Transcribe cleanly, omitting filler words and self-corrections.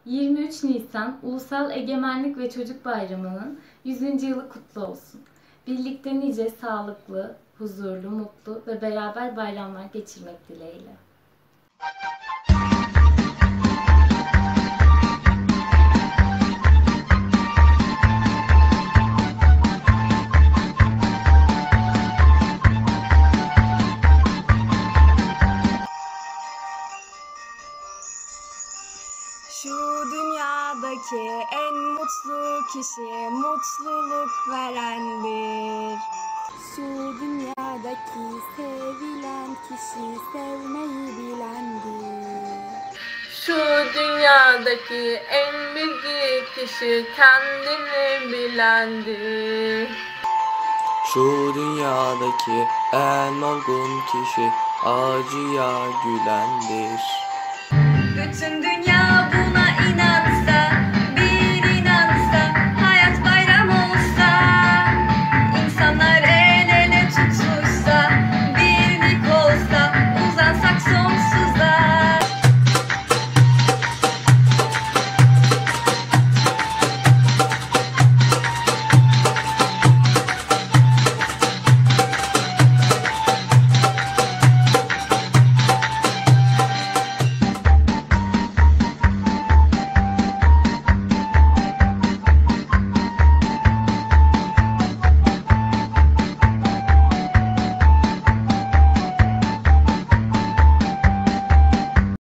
23 Nisan Ulusal Egemenlik ve Çocuk Bayramı'nın 100. yılı kutlu olsun. Birlikte nice sağlıklı, huzurlu, mutlu ve beraber bayramlar geçirmek dileğiyle. Şu dünyadaki en mutlu kişi mutluluk verendir. Şu dünyadaki sevilen kişi sevmeyi bilendir. Şu dünyadaki en bilge kişi kendini bilendir. Şu dünyadaki en olgun kişi acıya gülendir. Bütün